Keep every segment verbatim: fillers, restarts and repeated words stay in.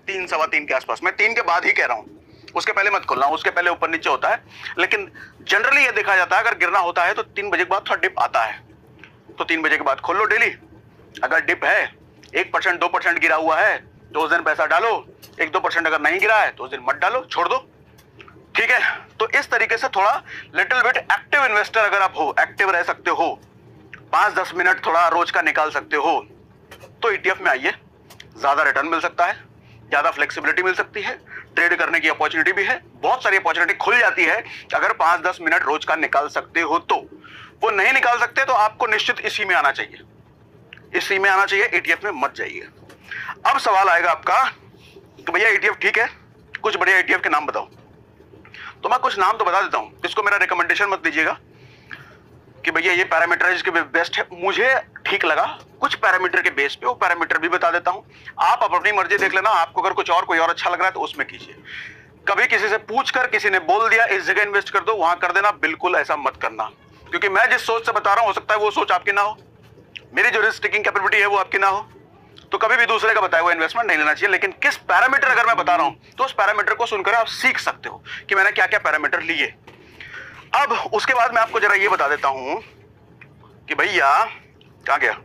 तीन सवा तीन के आसपास, मैं तीन के बाद ही कह रहा हूँ, उसके पहले मत खोलना, उसके पहले ऊपर नीचे होता है। लेकिन जनरली ये देखा जाता है अगर गिरना होता है तो तीन बजे के बाद थोड़ा डिप आता है, तो तीन बजे के बाद खोल लो डेली। अगर डिप है एक परसेंट दो परसेंट गिरा हुआ है तो उस दिन पैसा डालो, एक दो परसेंट अगर नहीं गिरा है तो उस दिन मत डालो, छोड़ दो, ठीक है। तो इस तरीके से थोड़ा लिटिल बिट एक्टिव इन्वेस्टर अगर आप हो, एक्टिव रह सकते हो, पांच दस मिनट थोड़ा रोज का निकाल सकते हो, तो ईटीएफ में आइए, ज्यादा रिटर्न मिल सकता है, ज्यादा फ्लेक्सिबिलिटी मिल सकती है, ट्रेड करने की अपॉर्चुनिटी भी है, बहुत सारी अपॉर्चुनिटी खुल जाती है अगर पांच दस मिनट रोज का निकाल सकते हो। तो वो नहीं निकाल सकते तो आपको निश्चित इसी में आना चाहिए, इसी में आना चाहिए, ईटीएफ में मत जाइए। अब सवाल आएगा आपका कि भैया ईटीएफ ठीक है, कुछ बढ़िया ईटीएफ के नाम बताओ। तो मैं कुछ नाम तो बता देता हूं, इसको मेरा रिकमेंडेशन मत दीजिएगा कि भैया ये पैरामीटराइज के बेस्ट है, मुझे ठीक लगा कुछ पैरामीटर के बेस पे वो पैरामीटर भी बता देता हूं, आप अपनी मर्जी देख लेना। आपको अगर कुछ और कोई और अच्छा लग रहा है तो उसमें कीजिए। कभी किसी से पूछकर किसी ने बोल दिया इस जगह इन्वेस्ट कर दो, वहां कर देना, बिल्कुल ऐसा मत करना, क्योंकि मैं जिस सोच से बता रहा हूं हो सकता है वो सोच आपकी ना हो, मेरी जो रिस्क टेकिंग कैपेबिलिटी है वो आपकी ना हो, तो कभी भी दूसरे का बताया हुआ इन्वेस्टमेंट नहीं लेना चाहिए। लेकिन किस पैरामीटर अगर मैं बता रहा हूं तो उस पैरामीटर को सुनकर आप सीख सकते हो कि मैंने क्या क्या पैरामीटर लिए। अब उसके बाद मैं आपको जरा ये बता देता हूं कि भैया कहां गया,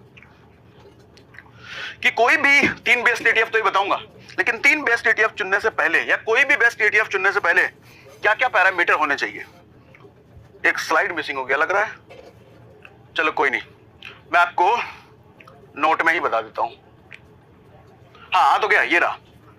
कि कोई भी तीन बेस्ट ईटीएफ तो ही बताऊंगा, लेकिन तीन बेस्ट ईटीएफ चुनने से पहले या कोई भी बेस्ट ईटीएफ चुनने से पहले क्या क्या पैरामीटर होने चाहिए। एक स्लाइड मिसिंग हो गया लग रहा है, चलो कोई नहीं, मैं आपको नोट में ही बता देता हूं। हाँ तो क्या, ये रहा।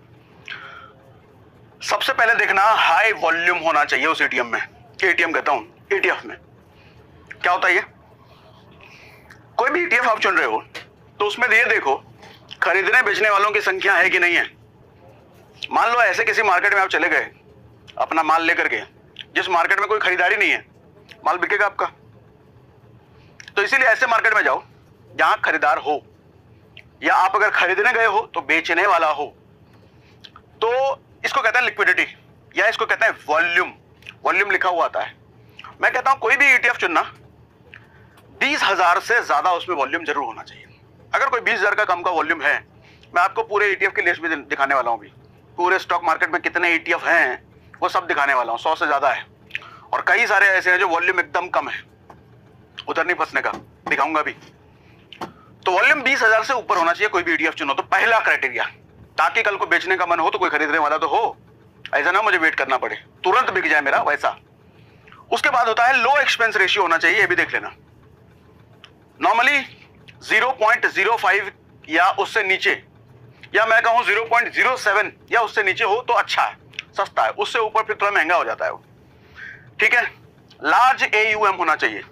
सबसे पहले देखना हाई वॉल्यूम होना चाहिए उस एटीएम में, एटीएम कहता हूं ईटीएफ में। क्या होता है ये, कोई भी ईटीएफ आप चुन रहे हो तो उसमें ये देखो खरीदने बेचने वालों की संख्या है कि नहीं है। मान लो ऐसे किसी मार्केट में आप चले गए अपना माल लेकर के, जिस मार्केट में कोई खरीदारी नहीं है, माल बिकेगा आपका। तो इसीलिए ऐसे मार्केट में जाओ जहां खरीदार हो, या आप अगर खरीदने गए हो तो बेचने वाला हो। तो इसको कहते हैं लिक्विडिटी, या इसको कहते हैं वॉल्यूम, वॉल्यूम लिखा हुआ आता है। मैं कहता हूं कोई भी ईटीएफ चुनना, बीस हजार से ज्यादा उसमें वॉल्यूम जरूर होना चाहिए। अगर कोई बीस हजार का कम का वॉल्यूम है, मैं आपको पूरे ईटीएफ की लिस्ट भी दिखाने वाला हूं, भी पूरे स्टॉक मार्केट में कितने ईटीएफ हैं वो सब दिखाने वाला हूं, सौ से ज्यादा है। और कई सारे ऐसे हैं जो वॉल्यूम एकदम कम है, उधर नहीं फंसने का, दिखाऊंगा भी। तो वॉल्यूम बीस हजार से ऊपर होना चाहिए कोई भी ईटीएफ चुनो, तो पहला क्राइटेरिया, ताकि कल को बेचने का मन हो तो कोई खरीदने वाला तो हो, ऐसा ना मुझे वेट करना पड़े, तुरंत बिक जाए मेरा वैसा। उसके बाद होता है लो एक्सपेंस रेशियो होना चाहिए, ये भी देख लेना। Normally zero point zero five या उससे नीचे, या मैं कहूं ज़ीरो पॉइंट ज़ीरो सेवन या उससे नीचे हो तो अच्छा है, सस्ता है, उससे ऊपर फिर थोड़ा महंगा हो जाता है वो, ठीक है। लार्ज एयूएम होना चाहिए,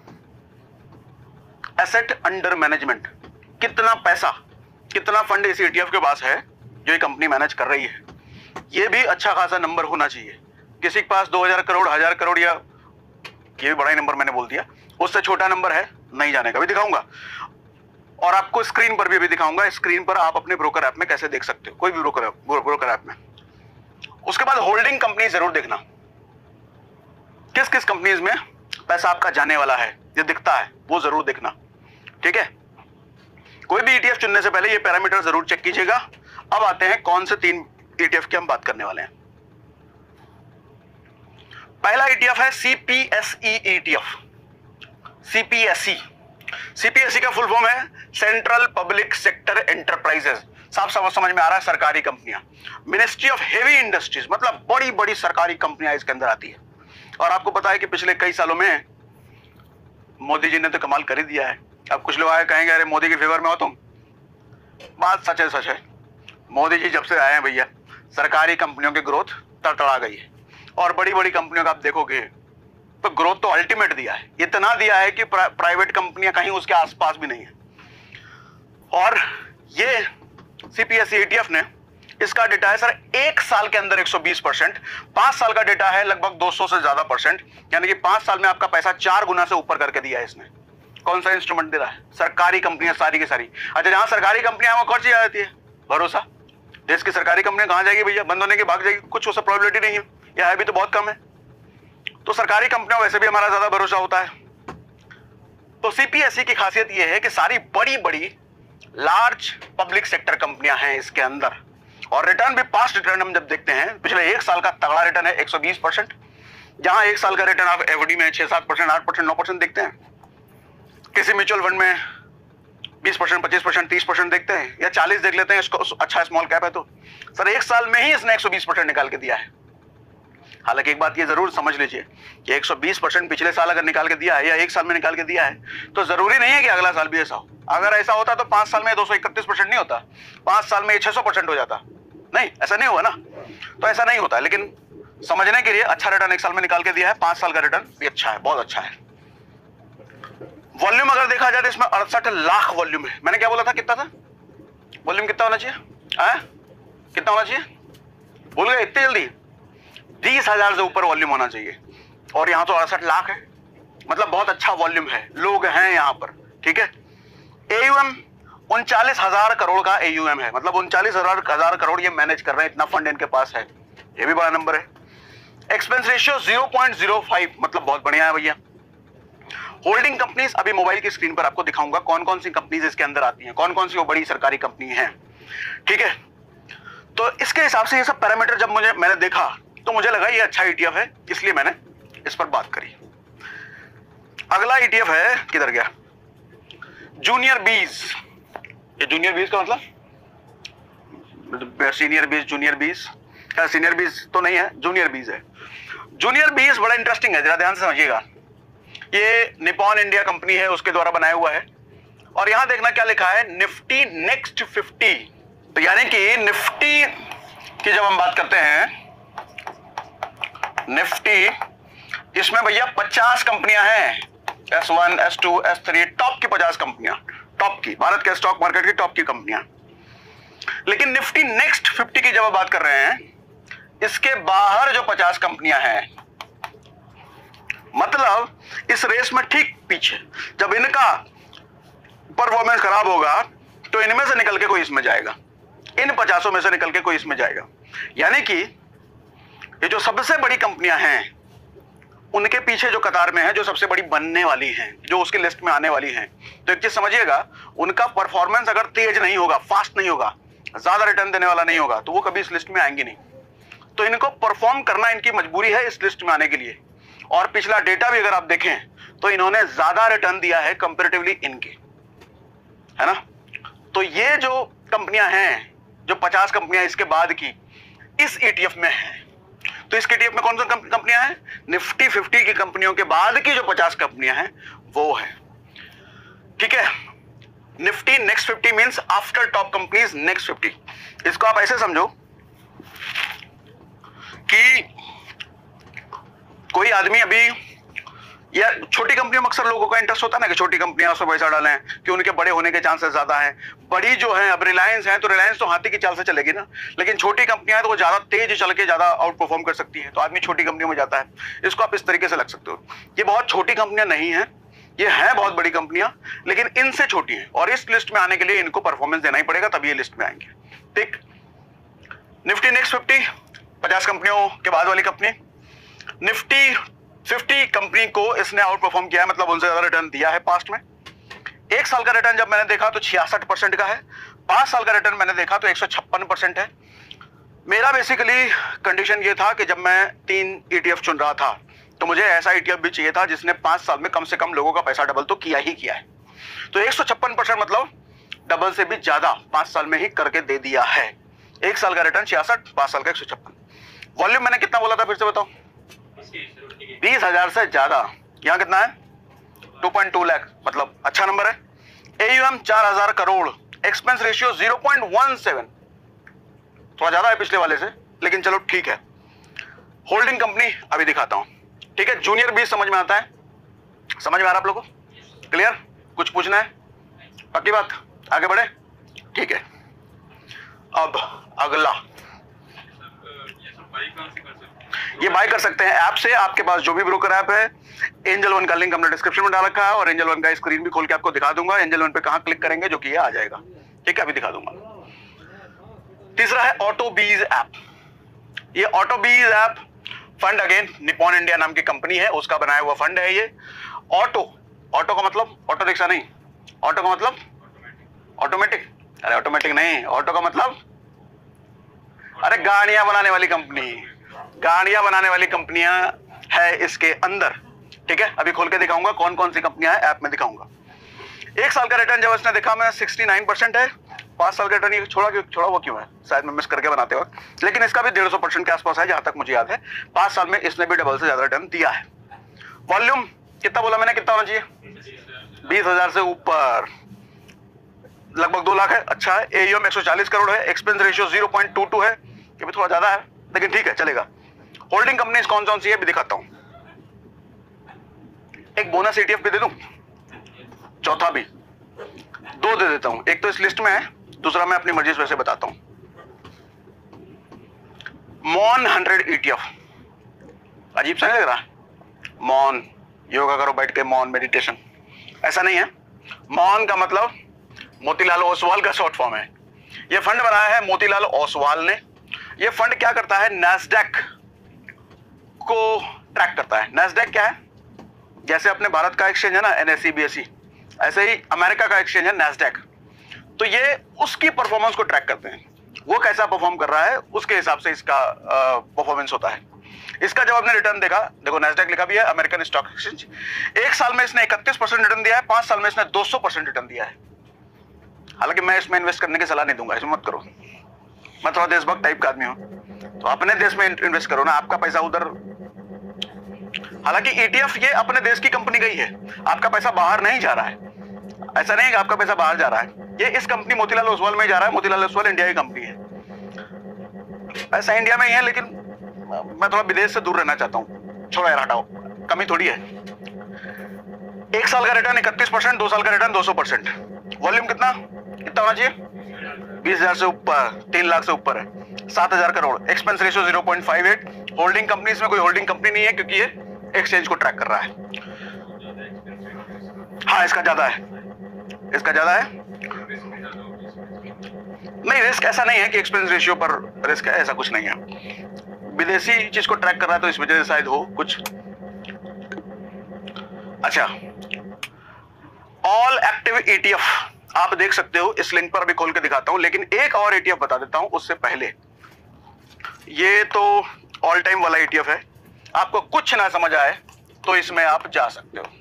एसेट अंडर मैनेजमेंट, कितना पैसा, कितना फंड इस ईटीएफ के पास है जो ये कंपनी मैनेज कर रही है, ये भी अच्छा खासा नंबर होना चाहिए। किसी के पास दो हजार करोड़, हजार करोड़, या ये भी बड़ा ही नंबर मैंने बोल दिया, उससे छोटा नंबर है, नहीं जाने का, भी दिखाऊंगा। और आपको स्क्रीन पर भी अभी दिखाऊंगा, स्क्रीन पर आप अपने ब्रोकर ऐप में कैसे देख सकते हो, कोई भी ब्रोकर ब्रोकर ऐप में। उसके बाद होल्डिंग कंपनी जरूर देखना, किस किस कंपनीज में पैसा आपका जाने वाला है, ये दिखता है, वो जरूर देखना, ठीक है। कोई भी ईटीएफ चुनने से पहले ये पैरामीटर जरूर चेक कीजिएगा। अब आते हैं कौन से तीन ईटीएफ की हम बात करने वाले हैं। पहला ईटीएफ है सीपीएसई ईटीएफ, सीपीएसई। सीपीएसई का फुल फॉर्म है सेंट्रल पब्लिक सेक्टर एंटरप्राइजेस, साफ साफ समझ में आ रहा है, सरकारी कंपनियां, मिनिस्ट्री ऑफ हेवी इंडस्ट्रीज, मतलब बड़ी बड़ी सरकारी कंपनियां इसके अंदर आती है। और आपको पता है कि पिछले कई सालों में मोदी जी ने तो कमाल कर ही दिया है। अब कुछ लोग आए कहेंगे अरे मोदी के फेवर में हो तुम, बात सच है, सच है। मोदी जी जब से आए हैं भैया, सरकारी कंपनियों की ग्रोथ तड़तड़ा गई है, और बड़ी बड़ी कंपनियों का आप देखोगे तो ग्रोथ तो अल्टीमेट दिया है, इतना दिया है कि प्रा, प्राइवेट कंपनियां कहीं उसके आसपास भी नहीं है। और ये सीपीएसई ईटीएफ ने, इसका डेटा है सर एक साल के अंदर एक सौ बीस परसेंट, पांच साल का डेटा है लगभग दो सौ से ज्यादा परसेंट, यानी कि पांच साल में आपका पैसा चार गुना से ऊपर करके दिया है इसने। कौन सा इंस्ट्रूमेंट दे रहा है, सरकारी कंपनियां सारी की सारी। अच्छा, जहां सरकारी कंपनियां वहां खर्च जाती है, भरोसा, देश की सरकारी कंपनियां कहां जाएगी भैया, बंद होने की भाग जाएगी, कुछ उससे प्रोबेबिलिटी नहीं है, या है भी तो बहुत कम है। तो सरकारी कंपनियों वैसे भी हमारा ज्यादा भरोसा होता है। तो सीपीएसई की खासियत यह है कि सारी बड़ी बड़ी लार्ज पब्लिक सेक्टर कंपनियां हैं इसके अंदर, और रिटर्न भी, पास्ट रिटर्न हम जब देखते हैं, पिछले एक साल का तगड़ा रिटर्न है एक सौ बीस परसेंट, जहां एक साल का रिटर्न आप एफडी में छह सात परसेंट, आठ परसेंट, नौ परसेंट देखते हैं, किसी म्यूचुअल फंड में बीस परसेंट, पच्चीस परसेंट, तीस परसेंट देखते हैं, या चालीस देख लेते हैं, इसको अच्छा स्मॉल कैप है तो। सर एक साल में ही इसने एक सौ बीस परसेंट निकाल के दिया है। हालांकि एक बात ये जरूर समझ लीजिए कि एक सौ बीस परसेंट पिछले साल अगर निकाल के दिया है या एक साल में निकाल के दिया है तो जरूरी नहीं है कि अगला साल भी ऐसा हो। अगर ऐसा होता तो पांच साल में दो सौ इकतीस परसेंट नहीं होता, पांच साल में छह सौ परसेंट हो जाता। नहीं, ऐसा नहीं हुआ ना, तो ऐसा नहीं होता। लेकिन समझने के लिए अच्छा रिटर्न एक साल में निकाल के दिया है, पांच साल का रिटर्न भी अच्छा है, बहुत अच्छा है। वॉल्यूम अगर देखा जाए तो इसमें अड़सठ लाख वॉल्यूम है। मैंने क्या बोला था, कितना था वॉल्यूम, कितना होना चाहिए, आ? कितना होना चाहिए, भूल गए इतनी जल्दी? बीस हजार से ऊपर वॉल्यूम होना चाहिए, और यहां तो अड़सठ लाख है, मतलब बहुत अच्छा वॉल्यूम है, लोग हैं यहां पर। ठीक है, एयूएम उनचालीस हजार करोड़ का एयूएम है, मतलब उनचालीस हजार हजार करोड़ ये मैनेज कर रहे हैं, इतना फंड इनके पास है, ये भी बड़ा नंबर है। Expense ratio zero point zero five, मतलब बहुत बढ़िया है भैया। होल्डिंग कंपनीज अभी मोबाइल की स्क्रीन पर आपको दिखाऊंगा कौन कौन सी कंपनीज इसके अंदर आती हैं, कौन कौन सी वो बड़ी सरकारी कंपनी हैं। ठीक है, तो इसके हिसाब से ये सब पैरामीटर जब मुझे मैंने देखा तो मुझे लगा ये अच्छा ईटीएफ है, इसलिए मैंने इस पर बात करी। अगला ईटीएफ है, किधर गया, जूनियर बीज। ये जूनियर बीज का मतलब सीनियर बीज, जूनियर बीज, सीनियर बीज तो नहीं है, जूनियर बीज है। जूनियर बीज बड़ा इंटरेस्टिंग है, जरा ध्यान से समझिएगा। ये निपॉन इंडिया कंपनी है, उसके द्वारा बनाया हुआ है, और यहां देखना क्या लिखा है, निफ्टी नेक्स्ट फिफ्टी। तो यानी कि निफ्टी की जब हम बात करते हैं, निफ्टी, इसमें भैया पचास कंपनियां हैं, S one, S two, S three, top की पचास कंपनियां, टॉप की, भारत के स्टॉक मार्केट की टॉप की कंपनियां। लेकिन निफ्टी नेक्स्ट फिफ्टी की जब हम बात कर रहे हैं, इसके बाहर जो पचास कंपनियां हैं, मतलब इस रेस में ठीक पीछे, जब इनका परफॉर्मेंस खराब होगा तो इनमें से निकल के कोई इसमें जाएगा, इन पचासों में से निकल के कोई इसमें जाएगा। यानी कि ये जो सबसे बड़ी कंपनियां हैं उनके पीछे जो कतार में है, जो सबसे बड़ी बनने वाली हैं, जो उसकी लिस्ट में आने वाली हैं, तो एक चीज समझिएगा, उनका परफॉर्मेंस अगर तेज नहीं होगा, फास्ट नहीं होगा, ज्यादा रिटर्न देने वाला नहीं होगा, तो वो कभी इस लिस्ट में आएंगी नहीं। तो इनको परफॉर्म करना इनकी मजबूरी है इस लिस्ट में आने के लिए। और पिछला डेटा भी अगर आप देखें तो इन्होंने ज्यादा रिटर्न दिया है कंपैरेटिवली इनके, है ना। तो ये जो कंपनियां हैं, जो पचास कंपनियां इसके बाद की इस ईटीएफ में हैं, तो इस ईटीएफ में कौन सी कंपनियां हैं, निफ्टी फिफ्टी की कंपनियों के बाद की जो पचास कंपनियां हैं वो है। ठीक है, Nifty next fifty means after top companies next fifty. इसको आप ऐसे समझो कि कोई आदमी अभी, या छोटी कंपनियों में अक्सर लोगों का इंटरेस्ट होता है ना कि छोटी कंपनियां उसमें पैसा डालें कि उनके बड़े होने के चांसेस ज्यादा हैं। बड़ी जो है, अब रिलायंस है तो रिलायंस तो हाथी की चाल से चलेगी ना, लेकिन छोटी कंपनियां हैं तो वो ज्यादा तेज चल के ज्यादा आउट परफॉर्म कर सकती है, तो आदमी छोटी कंपनियों में जाता है। इसको आप इस तरीके से लग सकते हो, ये बहुत छोटी कंपनियां नहीं है, ये हैं बहुत बड़ी कंपनियां, लेकिन इनसे छोटी हैं, और इस लिस्ट में आने के लिए इनको परफॉर्मेंस देना ही पड़ेगा, तभी ये लिस्ट में आएंगे। ठीक, निफ्टी नेक्स्ट फिफ्टी पचास कंपनियों के बाद वाली कंपनी। निफ्टी फिफ्टी कंपनी को इसने आउट परफॉर्म किया है, मतलब उनसे ज्यादा रिटर्न दिया है पास्ट में। एक साल का रिटर्न जब मैंने देखा तो छियासठ परसेंट का है, पांच साल का रिटर्न मैंने देखा तो एक सौ छप्पन परसेंट है। मेरा बेसिकली कंडीशन ये था कि जब मैं तीन ईटीएफ चुन रहा था तो मुझे ऐसा ईटीएफ भी चाहिए था जिसने पांच साल में कम से कम लोगों का पैसा डबल तो किया ही किया है। तो एक सौ छप्पन परसेंट मतलब डबल से भी ज्यादा पांच साल में ही करके दे दिया है। एक साल का रिटर्न छियासठ, पांच साल का एक सौ छप्पन। वॉल्यूम मैंने कितना बोला था, फिर से बताओ, बीस हजार से ज्यादा। यहाँ कितना है, टू पॉइंट टू लाख, मतलब अच्छा नंबर है। एयूएम चार हजार crore, expense ratio zero point one seven, थोड़ा ज्यादा है पिछले वाले से, लेकिन चलो ठीक है। होल्डिंग कंपनी अभी दिखाता हूं। ठीक है, जूनियर बीज समझ में आता है, समझ में आ रहा आप लोगों को, क्लियर? कुछ पूछना है, पक्की बात, आगे बढ़े? ठीक है, अब अगला, ये बाय कर सकते हैं ऐप से, आपके पास जो भी ब्रोकर ऐप है। एंजल वन का लिंक हमने डिस्क्रिप्शन में डाल रखा है, और एंजल वन का स्क्रीन भी खोल के आपको दिखा दूंगा। एंजल वन पे कहां क्लिक करेंगे, जो कि ये आ जाएगा। ठीक है, अभी दिखा दूंगा। तीसरा है ऑटो बीज ऐप। ये auto BeES app fund, again Nippon India नाम की कंपनी है, उसका बनाया हुआ फंड है ये। ऑटो, ऑटो का मतलब ऑटो रिक्शा नहीं, ऑटो का मतलब ऑटोमेटिक, अरे ऑटोमेटिक नहीं, ऑटो का मतलब अरे गाड़ियां बनाने वाली कंपनी, गाड़ियां बनाने वाली कंपनियां है इसके अंदर, ठीक है। अभी खोल के दिखाऊंगा कौन कौन सी कंपनियां हैं, ऐप में दिखाऊंगा। एक साल का रिटर्न जब इसने देखा मैं उनहत्तर परसेंट है, पांच साल का रिटर्न ये छोड़ा क्यों, छोड़ा वो क्यों है, शायद मैं मिस करके बनाते वक्त, लेकिन इसका भी डेढ़ सौ परसेंट के आसपास है जहां तक मुझे याद है। पांच साल में इसने भी डबल से ज्यादा रिटर्न दिया है। वॉल्यूम कितना बोला मैंने, कितना होना चाहिए, बीस हजार से ऊपर, लगभग दो लाख है। अच्छा है। एयूएम एक सौ चालीस करोड़ है। Expense ratio zero point two two है, ये भी थोड़ा ज्यादा है लेकिन ठीक है चलेगा। होल्डिंग कंपनीज कौन कौन सी है भी दिखाता हूं। एक बोनस ईटीएफ भी दे दूं, चौथा भी, दो दे देता हूं। एक तो इस लिस्ट में है, दूसरा मैं अपनी मर्जी से वैसे बताता हूं। मॉन हंड्रेड ईटीएफ, अजीब सा नहीं लग रहा, मॉन योगा करो बैठ के, मॉन मेडिटेशन, ऐसा नहीं है। मॉन का मतलब मोतीलाल ओसवाल का शॉर्ट फॉर्म है। यह फंड बनाया है मोतीलाल ओसवाल ने। यह फंड क्या करता है, नैस्डैक को ट्रैक करता है। नैस्डैक क्या है, जैसे अपने भारत का एक्सचेंज है ना एनएसई बीएसई, ऐसे ही अमेरिका का एक्सचेंज है नैस्डैक। तो ये उसकी परफॉर्मेंस को ट्रैक करते हैं, वो कैसा परफॉर्म कर रहा है उसके हिसाब से इसका परफॉर्मेंस होता है। इसका जब आपने रिटर्न देखा, देखो नैस्डैक लिखा भी है, अमेरिकन स्टॉक एक्सचेंज। एक साल में इसने इकतीस परसेंट रिटर्न दिया है, पांच साल में इसने दो सौ परसेंट रिटर्न दिया है। हालांकि मैं इसमें इन्वेस्ट करने की सलाह नहीं दूंगा, इसमें मत करो, मैं थोड़ा देशभक्त टाइप का आदमी हूं, तो अपने देश में इन्वेस्ट करो ना, आपका पैसा उधर। हालांकि ईटीएफ ये अपने देश की कंपनी गई है, आपका पैसा बाहर नहीं जा रहा है, ऐसा नहीं है कि आपका पैसा बाहर जा रहा है, ये इस कंपनी मोतीलाल ओसवाल में जा रहा है। मोतीलाल ओसवाल इंडिया की कंपनी है, ऐसा इंडिया में ही है, लेकिन मैं थोड़ा विदेश से दूर रहना चाहता हूं। छोड़ो यार, हटाओ, कमी थोड़ी है। एक साल का रिटर्न इकतीस परसेंट, दो साल का रिटर्न दो सौ परसेंट। वॉल्यूम कितना कितना होना चाहिए, बीस हजार से ऊपर, तीन लाख से ऊपर है, सात हजार crore. Expense ratio zero point five eight. Holding company, इसमें कोई होल्डिंग कंपनी नहीं है क्योंकि ये एक्सचेंज को ट्रैक कर रहा है। हाँ इसका ज्यादा है, इसका ज्यादा है। नहीं रिस्क ऐसा नहीं है कि एक्सपेंस रेशियो पर रिस्क है, ऐसा कुछ नहीं है। विदेशी चीज को ट्रैक कर रहा है तो इस वजह से शायद हो कुछ। अच्छा, ऑल एक्टिव ईटीएफ आप देख सकते हो, इस लिंक पर अभी खोल के दिखाता हूं, लेकिन एक और ईटीएफ बता देता हूं उससे पहले। ये तो ऑल टाइम वाला ईटीएफ है, आपको कुछ ना समझ आए तो इसमें आप जा सकते हो।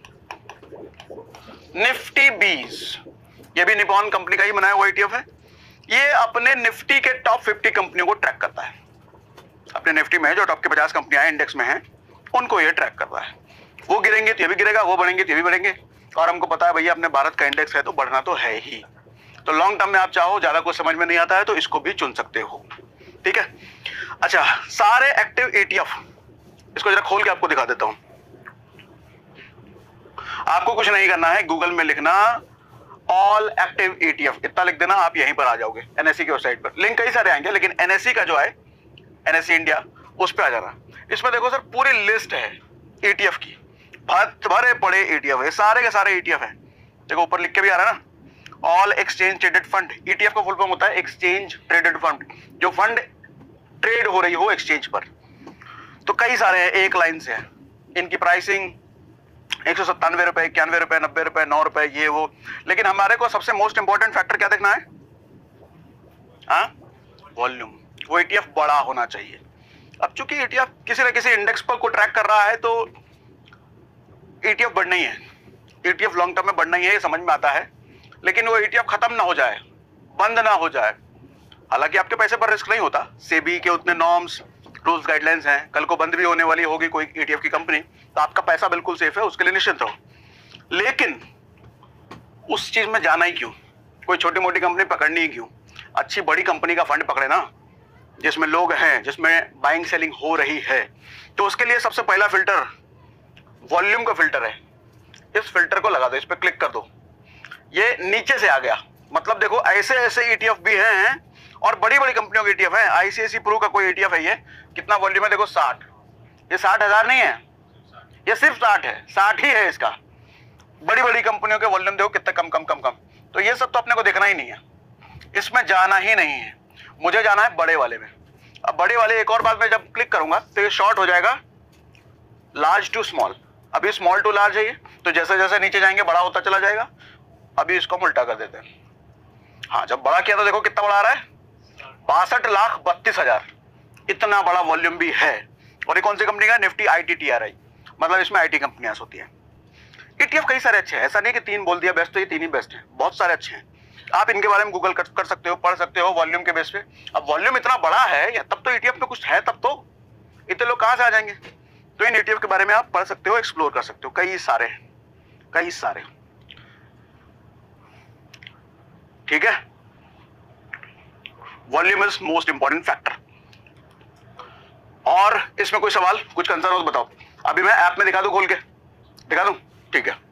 निफ्टी बीस, ये भी निपॉन कंपनी का ही बनाया हुआ ईटीएफ है। ये अपने निफ्टी के टॉप फिफ्टी कंपनियों को ट्रैक करता है। अपने निफ्टी में जो टॉप के पचास कंपनियां इंडेक्स में हैं, उनको ये ट्रैक करता है। वो गिरेंगे तो ये भी गिरेगा, वो बढ़ेंगे तो ये भी बढ़ेंगे। और हमको पता है भैया अपने भारत का इंडेक्स है तो बढ़ना तो है ही। तो लॉन्ग टर्म में आप चाहो, ज्यादा कुछ समझ में नहीं आता है तो इसको भी चुन सकते हो, ठीक है। अच्छा, सारे एक्टिव ईटीएफ, इसको जरा खोल के आपको दिखा देता हूं। आपको कुछ नहीं करना है, गूगल में लिखना ऑल एक्टिव ईटीएफ, इतना लिख देना, आप यहीं पर आ जाओगे। एनएससी की वेबसाइट पर लिंक कई सारे आएंगे, लेकिन एनएससी का जो है, एनएससी इंडिया, उस पर आ जाना। इसमें देखो सर पूरी लिस्ट है ईटीएफ की, भरे पड़े ईटीएफ है, सारे के सारे ईटीएफ है। देखो ऊपर लिख के भी आ रहा है ना, all exchange traded fund. ETF का फुल फॉर्म होता है एक्सचेंज ट्रेडेड फंड, जो फंड ट्रेड हो रही हो एक्सचेंज पर। तो कई सारे हैं, एक लाइन से है। इनकी प्राइसिंग एक सौ सत्तानवे रुपए, इक्यानवे रुपए, नब्बे रुपए, नौ रुपए, ये वो। लेकिन हमारे को सबसे मोस्ट इंपॉर्टेंट फैक्टर क्या देखना है, हाँ, वॉल्यूम। वो ईटीएफ बड़ा होना चाहिए। अब चूंकि ईटीएफ किसी न किसी इंडेक्स पर को ट्रैक कर रहा है तो ईटीएफ बढ़ना ही है, ईटीएफ लॉन्ग टर्म में बढ़ना ही है, ये समझ में आता है। लेकिन वो ईटीएफ खत्म ना हो जाए, बंद ना हो जाए। हालांकि आपके पैसे पर रिस्क नहीं होता, सेबी के उतने नॉर्म्स, रूल्स, गाइडलाइंस हैं। कल को बंद भी होने वाली होगी कोई ईटीएफ की कंपनी, तो आपका पैसा बिल्कुल सेफ है, उसके लिए निश्चिंत रहो। लेकिन उस चीज में जाना ही क्यों, कोई छोटी मोटी कंपनी पकड़नी ही क्यों? अच्छी बड़ी कंपनी का फंड पकड़े ना, जिसमें लोग हैं, जिसमें बाइंग सेलिंग हो रही है। तो उसके लिए सबसे पहला फिल्टर वॉल्यूम का फिल्टर है। इस फिल्टर को लगा दो, इस पर क्लिक कर दो, ये नीचे से आ गया। मतलब देखो ऐसे ऐसे ईटीएफ भी हैं और बड़ी बड़ी कंपनियों के ईटीएफ है। आईसीआईसीआई प्रू का कोई ईटीएफ है, ये कितना वॉल्यूम है देखो, साठ। ये साठ हजार नहीं है, ये सिर्फ साठ है, साठ ही है इसका। बड़ी बड़ी कंपनियों के वॉल्यूम देखो कितना कम कम कम कम। तो ये सब तो अपने को देखना ही नहीं है, इसमें जाना ही नहीं है। मुझे जाना है बड़े वाले में। अब बड़े वाले, एक और बात, मैं जब क्लिक करूंगा तो ये शॉर्ट हो जाएगा लार्ज टू स्मॉल। अभी स्मॉल टू लार्ज है ये, तो जैसे जैसे नीचे जाएंगे बड़ा होता चला जाएगा। अभी इसको हम उल्टा कर देते हैं। हाँ, जब बड़ा किया तो देखो कितना बड़ा आ रहा है, बासठ लाख बत्तीस हजार, इतना बड़ा वॉल्यूम भी है। और ये कौन सी कंपनी का? निफ्टी आईटी टीआरआई, मतलब इसमें आईटी कंपनियां होती हैं। ईटीएफ कई सारे अच्छे हैं, ऐसा नहीं कि तीन बोल दिया बेस्ट, तो ये तीन ही बेस्ट हैं, बहुत सारे अच्छे हैं। आप इनके बारे में गूगल कर, कर सकते हो, पढ़ सकते हो वॉल्यूम के बेस पे। अब वॉल्यूम इतना बड़ा है या तब तो ईटीएफ में कुछ है, तब तो इतने लोग कहां से आ जाएंगे। तो इन ईटीएफ के बारे में आप पढ़ सकते हो, एक्सप्लोर कर सकते हो, कई सारे कई सारे ठीक है। Volume is most important factor. और इसमें कोई सवाल, कुछ कंसर्न हो तो बताओ। अभी मैं ऐप में दिखा दूं, खोल के दिखा दूं? ठीक है,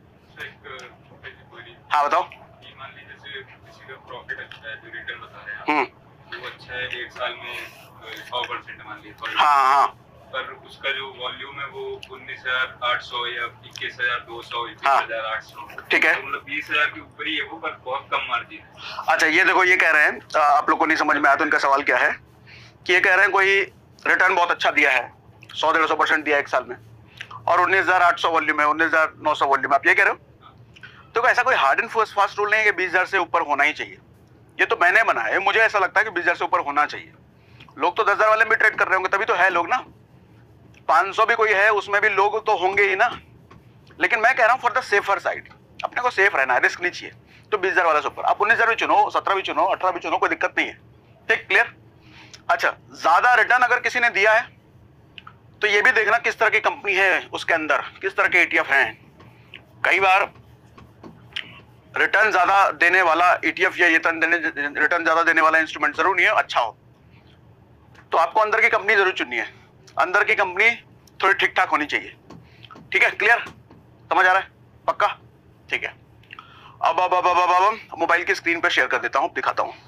हाँ बताओ। मान लीजिए जैसे किसी का प्रॉफिट अच्छा है, जो रिटर्न बता रहे हैं हम्म, वो अच्छा है, एक साल में सौ परसेंट मान लीजिए, हाँ हाँ, पर उसका जो वॉल्यूम है वो उन्नीस हजार आठ सौ या इक्कीस हजार दो सौ, इक्कीस हाँ, हजार आठ सौ, ठीक है, तो मतलब बीस हजार के ऊपर ही है वो, पर बहुत कम मार्जिन है। अच्छा ये देखो, ये कह रहे हैं, आ, आप लोग को नहीं समझ में आया तो इनका सवाल क्या है कि ये कह रहे हैं कोई रिटर्न बहुत अच्छा दिया है, सौ डेढ़ सौ परसेंट दिया एक साल में, और उन्नीस हजार आठ सौ वॉल्यूम है, उन्नीस हजार नौ सौ वॉल्यूम, आप ये कह रहे हो? तो ऐसा कोई हार्ड एंड फास्ट रूल नहीं है कि बीस हजार से ऊपर होना ही चाहिए। ये तो मैंने बनाया है, मुझे ऐसा लगता है कि बीस हजार से ऊपर होना चाहिए। लोग तो दस हजार वाले में ट्रेड कर रहे होंगे, तभी तो है लोग ना। पाँच सौ भी कोई है, उसमें भी लोग तो होंगे ही ना। लेकिन मैं कह रहा हूं फॉर द सेफर साइड, अपने को सेफ रहना है, रिस्क नहीं चाहिए, तो बीस हजार वाले से ऊपर। आप उन्नीस हजार भी चुनो, सत्रह भी चुनो, अठारह भी चुनो, कोई दिक्कत नहीं है। ठीक, क्लियर। अच्छा, ज्यादा रिटर्न अगर किसी ने दिया है तो ये भी देखना किस तरह की कंपनी है, उसके अंदर किस तरह के ईटीएफ हैं। कई बार रिटर्न ज्यादा देने वाला ईटीएफ या रिटर्न देने रिटर्न ज्यादा देने वाला इंस्ट्रूमेंट जरूर नहीं है अच्छा हो, तो आपको अंदर की कंपनी जरूर चुननी है। अंदर की कंपनी थोड़ी ठीक ठाक होनी चाहिए। ठीक है, क्लियर, समझ आ रहा है? पक्का? ठीक है। अब अब अब अब अब अब मोबाइल की स्क्रीन पे शेयर कर देता हूं, दिखाता हूं।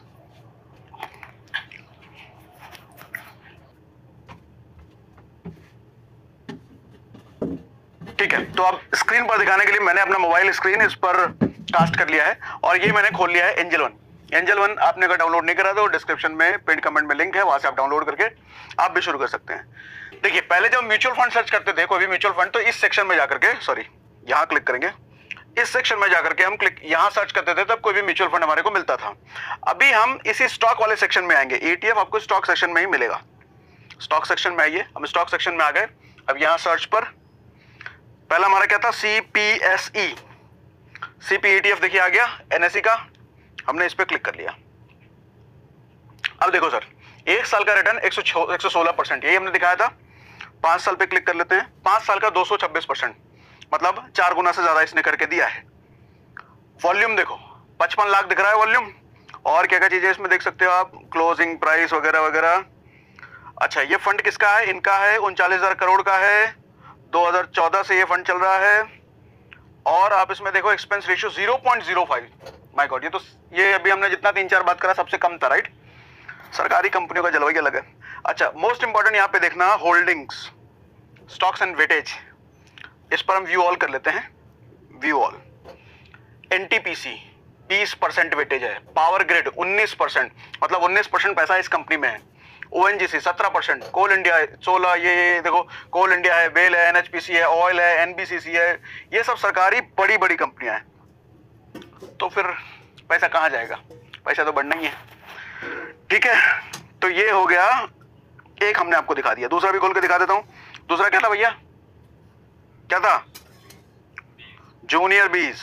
ठीक है, तो अब स्क्रीन पर दिखाने के लिए मैंने अपना मोबाइल स्क्रीन इस पर कास्ट कर लिया है, और ये मैंने खोल लिया है एंजल वन। एंजल वन आपने अगर डाउनलोड नहीं करा तो डिस्क्रिप्शन में पिन कमेंट में लिंक है, वहां से आप डाउनलोड करके आप भी शुरू कर सकते हैं। देखिए, पहले जब म्यूचुअल फंड सर्च करते थे, कोई भी म्यूचुअल फंड, तो इस सेक्शन में जाकर के, सॉरी यहां क्लिक करेंगे, इस सेक्शन में जाकर के हम क्लिक यहां सर्च करते थे, तब कोई भी म्यूचुअल फंड हमारे को मिलता था। अभी हम इसी स्टॉक वाले सेक्शन में आएंगे। ईटीएफ आपको स्टॉक सेक्शन में ही मिलेगा। स्टॉक सेक्शन में आइए, हम स्टॉक सेक्शन में आ गए। अब यहां सर्च पर पहला हमारा क्या था? सीपीएसई, सीपीईटीएफ देखिए आ गया, एनएसई का, हमने इस पे क्लिक कर लिया। अब देखो सर, एक साल का रिटर्न एक सौ सोलह परसेंट, यही हमने दिखाया था। पांच साल पे क्लिक कर लेते हैं, पांच साल का दो सौ छब्बीस परसेंट, मतलब चार गुना से ज्यादा इसने करके दिया है। वॉल्यूम देखो, पचपन लाख दिख रहा है वॉल्यूम, और क्या क्या चीजें इसमें देख सकते हो आप, क्लोजिंग प्राइस वगैरह वगैरह। अच्छा, ये फंड किसका है? इनका है, उनचालीस हजार करोड़ का है, दो हज़ार चौदह से ये फंड चल रहा है। और आप इसमें देखो expense ratio zero point zero five, my god, ये तो ये अभी हमने जितना तीन चार बात करा सबसे कम था, राइट। सरकारी कंपनियों का जलवा अलग है। अच्छा, मोस्ट इंपॉर्टेंट यहाँ पे देखना होल्डिंग्स, स्टॉक्स एंड वेटेज, इस पर हम व्यू ऑल कर लेते हैं। व्यू ऑल, एनटीपीसी बीस परसेंट वेटेज है, पावर ग्रिड उन्नीस परसेंट, मतलब उन्नीस परसेंट पैसा इस कंपनी में है। ओएनजीसी सत्रह परसेंट, कोल इंडिया सोलह, ये, ये देखो कोल इंडिया है, बेल है, एनएचपीसी है, ऑयल है, एनबीसीसी है, ये सब सरकारी बड़ी बड़ी कंपनियां हैं। तो फिर पैसा कहां जाएगा? पैसा तो बढ़ना ही है। ठीक है, तो ये हो गया, एक हमने आपको दिखा दिया। दूसरा भी खोल के दिखा देता हूं। दूसरा क्या था भैया? क्या था? जूनियर बीज,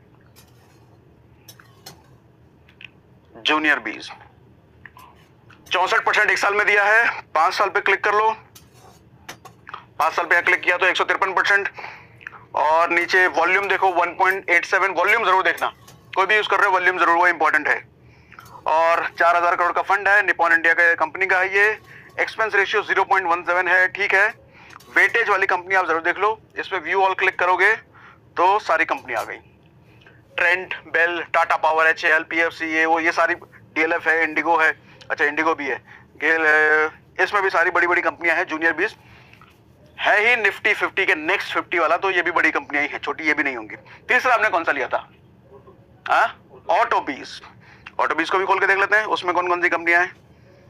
जूनियर बीज चौसठ परसेंट एक साल में दिया है। पांच साल पे क्लिक कर लो, पांच साल पे क्लिक किया तो एक सौ तिरपन परसेंट। और नीचे वॉल्यूम देखो one point eight seven, volume जरूर देखना, कोई भी यूज कर रहे हो वॉल्यूम जरूर, वो इंपॉर्टेंट है। और चार हजार करोड़ का फंड है, निपॉन इंडिया का कंपनी का है ये। Expense ratio zero point one seven है, ठीक है। वेटेज वाली कंपनी आप जरूर देख लो, इस पे व्यू ऑल क्लिक करोगे तो सारी कंपनी आ गई। Trent, BEL, Tata power, H A L, P F C, ये वो, ये सारी, डीएलएफ है, इंडिगो है, अच्छा इंडिगो भी है, गेल है, इसमें भी सारी बड़ी बड़ी कंपनियां हैं। जूनियर बीज है ही निफ्टी फिफ्टी के नेक्स्ट फिफ्टी वाला, तो ये भी बड़ी कंपनियां ही हैं, छोटी ये भी नहीं होंगी। तीसरा आपने कौन सा लिया था? ऑटो बीज, ऑटो बीज को भी खोल के देख लेते हैं, उसमें कौन कौन सी कंपनियां हैं।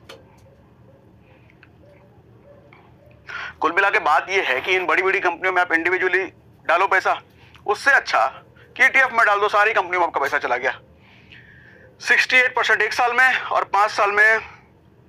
कुल मिला के बात ये है कि इन बड़ी बड़ी कंपनियों में आप इंडिविजुअली डालो पैसा, उससे अच्छा कि ईटीएफ में डाल दो, सारी कंपनियों में आपका पैसा चला गया। अड़सठ परसेंट एक साल में और पांच साल में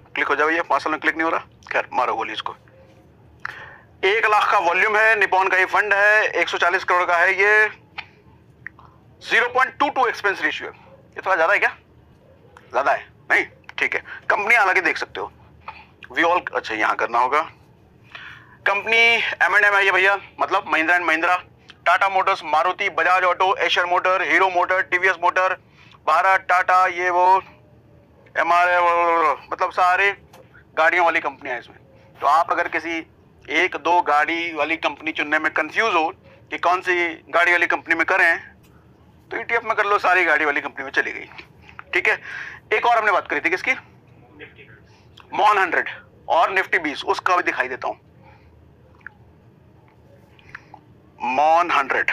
क्लिक हो जाए भैया, पाँच साल में क्लिक नहीं हो रहा, खैर मारो गोली इसको। एक लाख का वॉल्यूम है, निपॉन का ये फंड है, एक सौ चालीस करोड़ का है ये, zero point two two expense ratio है। ये थोड़ा ज्यादा है क्या? ज्यादा है नहीं, ठीक है। कंपनी हालांकि देख सकते हो वी ऑल, अच्छा यहाँ करना होगा। कंपनी एम एंड एम है ये भैया, मतलब Mahindra and Mahindra, Tata motors, Maruti, Bajaj auto, Eicher motor, Hero motor, TVS motor, Bharat, Tata, ये वो एम आर, मतलब सारे गाड़ियों वाली कंपनियां हैं इसमें। तो आप अगर किसी एक दो गाड़ी वाली कंपनी चुनने में कंफ्यूज हो कि कौन सी गाड़ी वाली कंपनी में करें, तो ईटीएफ में कर लो, सारी गाड़ी वाली कंपनी में चली गई। ठीक है। एक और हमने बात करी थी किसकी? मॉन हंड्रेड और निफ्टी बीस, उसका भी दिखाई देता हूं। मॉन हंड्रेड,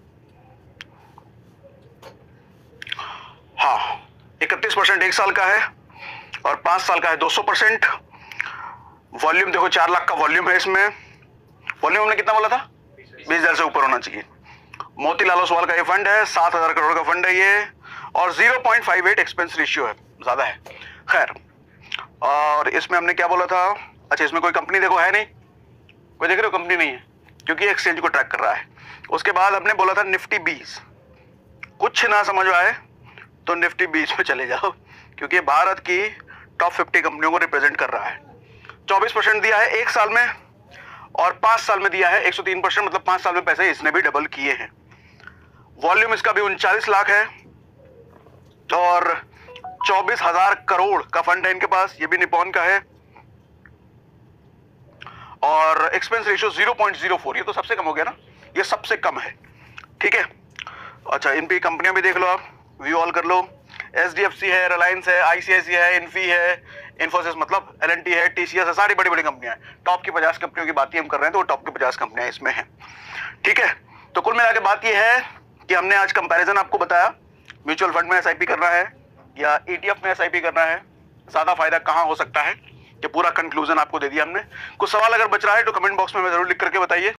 हाँ, इकतीस परसेंट एक साल का है और पांच साल का है दो सौ परसेंट। वॉल्यूम देखो, चार लाख का वॉल्यूम है इसमें। वॉल्यूम हमने कितना बोला था? बीस हजार से ऊपर होना चाहिए। मोतीलाल ओसवाल का ये फंड है, सात हजार करोड़ का फंड है ये, और zero point five eight expense ratio है, ज्यादा है। खैर, और इसमें हमने क्या बोला था? अच्छा, इसमें कोई कंपनी देखो है नहीं, कोई देख रहे हो? कंपनी नहीं है क्योंकि एक्सचेंज को ट्रैक कर रहा है। उसके बाद हमने बोला था निफ्टी बीस, कुछ ना समझ आए तो निफ्टी बीस में चले जाओ, क्योंकि भारत की टॉप फिफ्टी कंपनियों को रिप्रेजेंट कर रहा है। चौबीस परसेंट दिया है एक साल में और पांच साल में दिया है एक सौ तीन परसेंट, मतलब पांच साल में पैसे इसने भी डबल किए हैं। वॉल्यूम इसका भी उनचालीस लाख है और चौबीस हजार करोड़ का फंड है इनके पास, ये भी निपॉन का है, और expense ratio zero point zero four, ये तो सबसे कम हो गया ना, ये सबसे कम है। ठीक है। अच्छा, इन पे कंपनियां भी देख लो आप, व्यू ऑल कर लो। एचडीएफसी है, रिलायंस है, आईसीआईसी है, इन्फी है, इन्फोसिस मतलब एल एंड टी है, टीसीएस है, सारी बड़ी बड़ी कंपनियां हैं। टॉप की पचास कंपनियों की बात ही हम कर रहे हैं, तो टॉप की पचास कंपनियां इसमें हैं। ठीक है। तो कुल मिला के बात यह है कि हमने आज कंपैरिजन आपको बताया, म्यूचुअल फंड में एसआईपी करना है या ईटीएफ में एसआईपी करना है, ज्यादा फायदा कहां हो सकता है, ये पूरा कंक्लूजन आपको दे दिया हमने। कुछ सवाल अगर बच रहा है तो कमेंट बॉक्स में जरूर लिख करके बताइए।